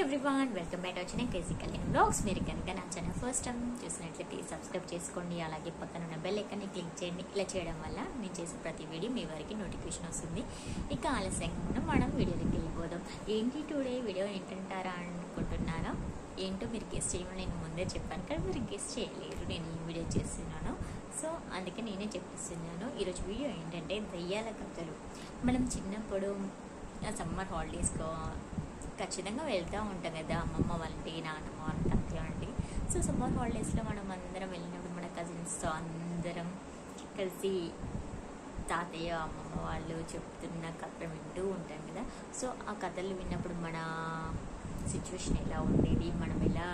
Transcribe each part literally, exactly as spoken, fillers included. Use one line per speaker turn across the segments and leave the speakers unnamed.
Everyone, welcome back వచ్చిన crazy Kalyan vlogs. మీరు కనుక నా ఛానల్ ఫస్ట్ టైం చూసినట్లయితే సబ్స్క్రైబ్ చేసుకోండి, అలాగే పక్కన ఉన్న బెల్ ఐకాన్ని క్లిక్ చేయండి. ఇలా చేయడం వల్ల నేను చేసే ప్రతి వీడియో మీ వరకు నోటిఫికేషన్ వస్తుంది. ఇక ఆలస్యంగా మనం వీడియోలోకి వెళ్ళిపోదాం. ఏంటి టుడే వీడియో ఏంటంటారా అనుకుంటున్నారా? ఏంటో మీరు గెస్ట్ చేయమని నేను ముందే చెప్పాను, కానీ మీరు గెస్ట్ చేయలేరు నేను ఈ వీడియో చేస్తున్నాను. సో అందుకే నేనే చెప్పిస్తున్నాను. ఈరోజు వీడియో ఏంటంటే దయ్యాల కథలు. మనం చిన్నప్పుడు సమ్మర్ హాలిడేస్కో ఖచ్చితంగా వెళ్తూ ఉంటాం కదా, అమ్మమ్మ వాళ్ళంటి, నాన్నమ్మ వాళ్ళ తాతయ్య వాళ్ళంటి. సో సమ్మర్ హాలిడేస్లో మనం అందరం వెళ్ళినప్పుడు మన కజిన్స్తో అందరం కలిసి తాతయ్య అమ్మమ్మ వాళ్ళు చెప్తున్న కథలు వింటూ ఉంటాం కదా. సో ఆ కథలు విన్నప్పుడు మన సిచ్యువేషన్ ఎలా ఉండేది, మనం ఎలా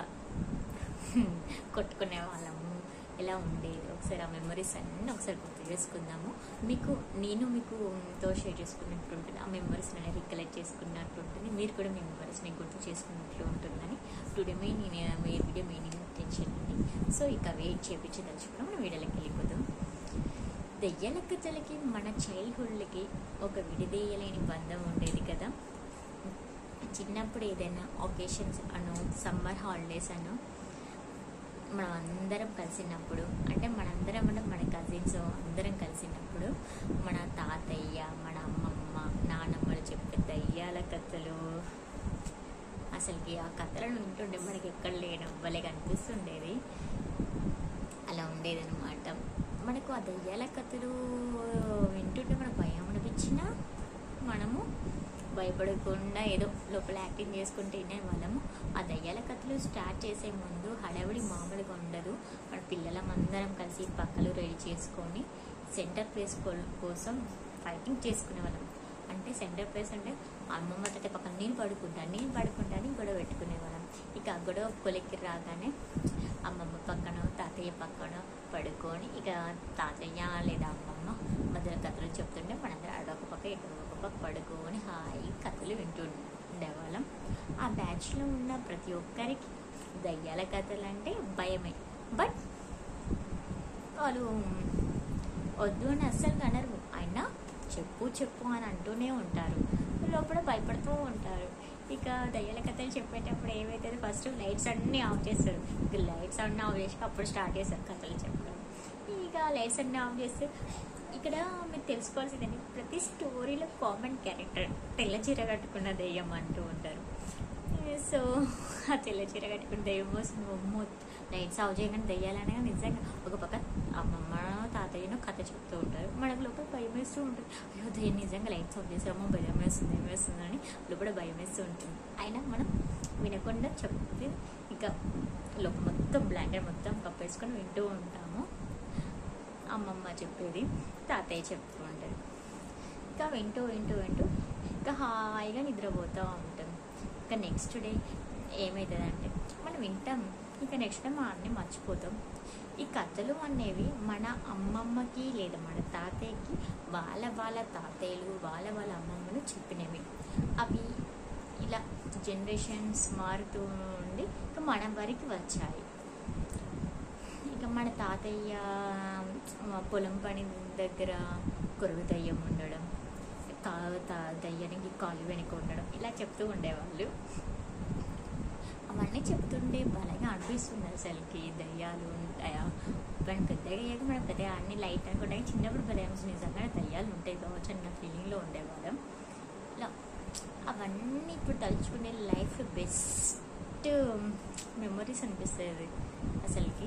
కొట్టుకునే వాళ్ళము, ఎలా ఉండేది, ఒకసారి ఆ మెమరీస్ అన్నీ ఒకసారి గుర్తు చేసుకుందాము. మీకు నేను మీకుతో షేర్ చేసుకున్నట్టు ఉంటుంది, ఆ మెమరీస్ నేను రికలెక్ట్ చేసుకున్నట్టు ఉంటుంది, మీరు కూడా మీ మెమరీస్ని గుర్తు చేసుకున్నట్లు ఉంటుందని టుడే మీ నేను మీ వీడియో మెయిన్ ఇంటెన్షన్ అండి. సో ఇక వెయిట్ చేయించి తలుచుకున్నాం, మనం వీడియోలోకి వెళ్ళిపోతాం. దెయ్యాల కథలకి మన చైల్డ్హుడ్లకి ఒక విడిదేయలేని బంధం ఉండేది కదా. చిన్నప్పుడు ఏదైనా ఒకేషన్స్ అను, సమ్మర్ హాలిడేస్ అను, మనం అందరం కలిసినప్పుడు, అంటే మనందరం అంటే మన కజిన్స్ అందరం కలిసినప్పుడు మన తాతయ్య, మన అమ్మమ్మ, నానమ్మలు చెప్పే దయ్యాల కథలు, అసలుకి ఆ కథలను వింటుండే మనకి ఎక్కడ లేని అవ్వలే కనిపిస్తుండేది. అలా ఉండేది అనమాట. మనకు ఆ దయ్యాల కథలు వింటుంటే మనకు భయం అనిపించినా మనము భయపడకుండా ఏదో లోపల యాక్టింగ్ చేసుకుంటే వినే వాళ్ళము. ఆ దయ్యాల కథలు స్టార్ట్ చేసే ముందు హడావిడి మామూలుగా ఉండదు. మన పిల్లలం అందరం కలిసి పక్కలు రెడీ చేసుకొని సెంటర్ ప్లేస్ కోసం ఫైటింగ్ చేసుకునే వాళ్ళం. అంటే సెంటర్ ప్లేస్ అంటే అమ్మమ్మ తాత పక్కన నేను పడుకుంటాను నేను పడుకుంటాను గొడవ పెట్టుకునే వాళ్ళం. ఇక ఆ గొడవ కొలిక్కి రాగానే అమ్మమ్మ పక్కన తాతయ్య పక్కన పడుకొని ఇక తాతయ్య లేదా అమ్మమ్మ మధ్యలో కథలు చెప్తుంటే మనందరం అడొక పక్క ఇక్కడ ఒక పక్క పడుకొని హాయి కథలు వింటూ ఉండేవాళ్ళం. ఆ బ్యాచ్లో ఉన్న ప్రతి ఒక్కరికి దయ్యాల కథలు అంటే భయమే. బట్ వాళ్ళు వద్దు అని అస్సలు అనరు, అయినా చెప్పు చెప్పు అని అంటూనే ఉంటారు, లోపల భయపడుతూ ఉంటారు. ఇక దయ్యాల కథలు చెప్పేటప్పుడు ఏమైతే ఫస్ట్ లైట్స్ అన్నీ ఆఫ్ చేస్తారు. ఇక లైట్స్ అన్నీ ఆఫ్ చేసి అప్పుడు స్టార్ట్ చేస్తారు కథలు చెప్పడం. ఇక లైట్స్ అన్నీ ఆఫ్ చేస్తే ఇక్కడ మీరు తెలుసుకోవాల్సింది ఏంటి, ప్రతి స్టోరీలో కామన్ క్యారెక్టర్ తెల్ల చీర కట్టుకున్న దెయ్యం అంటూ ఉంటారు. సో ఆ తెల్ల చీర కట్టుకున్న దెయ్యం వస్తుంది, లైట్స్ ఆఫ్ చేయగానే దెయ్యాలనే నిజంగా ఒక పక్క అమ్మమ్మ తాతయ్యను కథ చెప్తూ ఉంటారు, మనకు లోపల భయం వేస్తూ ఉంటుంది. అయ్యో దెయ్యం నిజంగా లైట్స్ ఆఫ్ చేసామో భయం వేస్తుంది భయం వేస్తుంది అని లోపల భయం వేస్తూ ఉంటుంది. అయినా మనం వినకుండా చెప్తే ఇక లోపల మొత్తం బ్లాంకెట్ మొత్తం కప్పేసుకొని వింటూ ఉంటాము. అమ్మమ్మ చెప్పేది తాతయ్య చెప్తూ ఉంటారు. ఇంకా వింటూ వింటూ వింటూ ఇంకా హాయిగా నిద్రపోతూ ఉంటాం. ఇంకా నెక్స్ట్ డే ఏమవుతుందంటే మనం వింటాం, ఇంకా నెక్స్ట్ డే మా అన్నీ మర్చిపోతాం. ఈ కథలు అనేవి మన అమ్మమ్మకి లేదా మన తాతయ్యకి వాళ్ళ వాళ్ళ తాతయ్యలు వాళ్ళ వాళ్ళ అమ్మమ్మలు చెప్పినవి. అవి ఇలా జనరేషన్స్ మారుతూ ఉండి ఇంకా మన వరకు వచ్చాయి. ఇక మన తాతయ్య పొలం పని దగ్గర కొరువు దయ్యం ఉండడం, కా దయ్యానికి కాలు వెనక ఉండడం, ఇలా చెప్తూ ఉండేవాళ్ళు. అవన్నీ చెప్తుంటే బలంగా అనిపిస్తుంది అసలుకి దయ్యాలు ఉంటాయా. మనం పెద్దగా అయ్యాక మనం పెద్దగా అన్ని లైట్ అనుకుంటే చిన్నప్పుడు భయం నిజంగా దయ్యాలు ఉంటాయి కావచ్చు అన్న ఫీలింగ్లో ఉండేవాళ్ళం. ఇలా అవన్నీ ఇప్పుడు తలుచుకునే లైఫ్ బెస్ట్ మెమరీస్ అనిపిస్తుంది అసలుకి.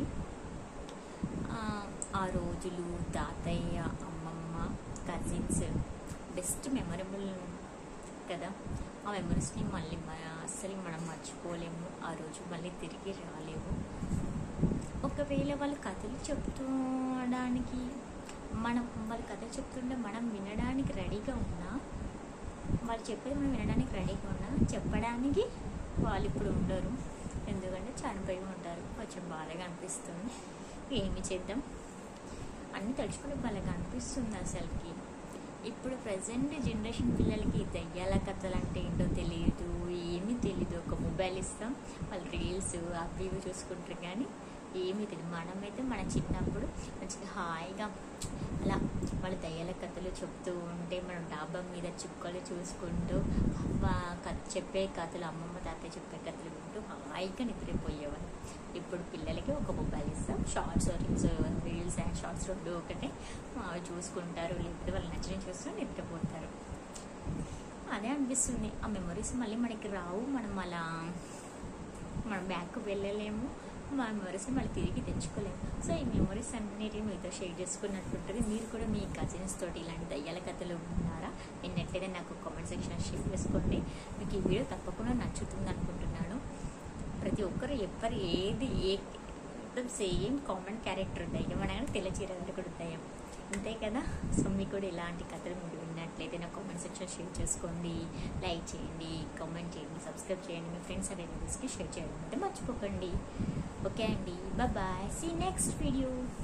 ఆ రోజులు తాతయ్య అమ్మమ్మ కజిన్స్ బెస్ట్ మెమరబుల్ కదా. ఆ మెమరీస్ని మళ్ళీ అస్సలు మనం మర్చిపోలేము, ఆ రోజు మళ్ళీ తిరిగి రాలేము. ఒకవేళ వాళ్ళు కథలు చెప్తుండడానికి మనం వాళ్ళు కథలు చెప్తుంటే మనం వినడానికి రెడీగా ఉన్నా, వాళ్ళు చెప్పేది మనం వినడానికి రెడీగా ఉన్నా చెప్పడానికి వాళ్ళు ఇప్పుడు ఉండరు, ఎందుకంటే చనిపోయి ఉంటారు. కొంచెం బాధగా అనిపిస్తుంది. ఏమి చేద్దాం, అన్నీ తలుచుకుంటే బాగా అనిపిస్తుంది అసలుకి. ఇప్పుడు ప్రజెంట్ జనరేషన్ పిల్లలకి దయ్యాల కథలు అంటే ఏంటో తెలియదు, ఏమీ తెలీదు. ఒక మొబైల్ ఇస్తాం, వాళ్ళు రీల్స్ అవి ఇవి చూసుకుంటారు, కానీ ఏమీ తెలియదు. మనమైతే మన చిన్నప్పుడు మంచిగా హాయిగా అలా వాళ్ళ దయ్యాల కథలు చెప్తూ ఉంటే మనం డాబా మీద చుక్కలు చూసుకుంటూ చెప్పే కథలు, అమ్మమ్మ తాతయ్య చెప్పే కథలు వింటూ హాయిగా నిద్రపోయేవాళ్ళు. ఇప్పుడు పిల్లలకి ఒక మొబైల్ ఇస్తాం, shorts reels reels and shorts రెండు ఒకటే అవి చూసుకుంటారు, లేకపోతే వాళ్ళు నచ్చిన చూస్తూ నిద్రపోతారు. అదే అనిపిస్తుంది, ఆ మెమరీస్ మళ్ళీ మనకి రావు, మనం అలా మనం బ్యాక్ వెళ్ళలేము, మా మెమరీస్ని మళ్ళీ తిరిగి తెచ్చుకోలేము. సో ఈ మెమరీస్ అన్నిటిని మీతో షేర్ చేసుకున్నట్టుంటుంది. మీరు కూడా మీ కజిన్స్ తోటి ఇలాంటి దయ్యాల కథలు ఉన్నారా? విన్నట్లయితే నాకు కామెంట్ సెక్షన్ షేర్ చేసుకోండి. మీకు ఈ వీడియో తప్పకుండా నచ్చుతుంది అనుకుంటున్నాను. ప్రతి ఒక్కరు ఎవరు ఏది ఏ సేమ్ కామన్ క్యారెక్టర్ దయ్యం అనగానే తెల్ల చీర కూడా దయ్యం, అంతే కదా. సో మీకు కూడా ఇలాంటి కథలు మీరు విన్నట్లయితే నా కామెంట్ సెక్షన్ షేర్ చేసుకోండి, లైక్ చేయండి, కామెంట్ చేయండి, సబ్స్క్రైబ్ చేయండి, మీ ఫ్రెండ్స్ అండ్ రిలేటివ్స్కి షేర్ చేయడం అయితే మర్చిపోకండి. ఓకే అండి, bye bye, see next video.